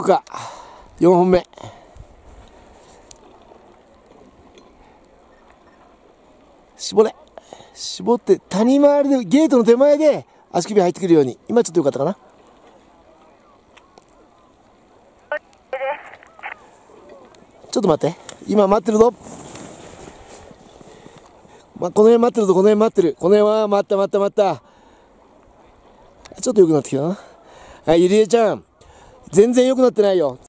か。4本目。絞れ。絞って、谷回りで、ゲートの手前で足首入ってくるように。今ちょっとよかったかな。ちょっと待って。今待ってるぞ。この辺待ってるぞ、この辺待ってる。この辺は待った。ちょっと良くなってきたな。はい、ゆりえちゃん。全然良くなってないよ。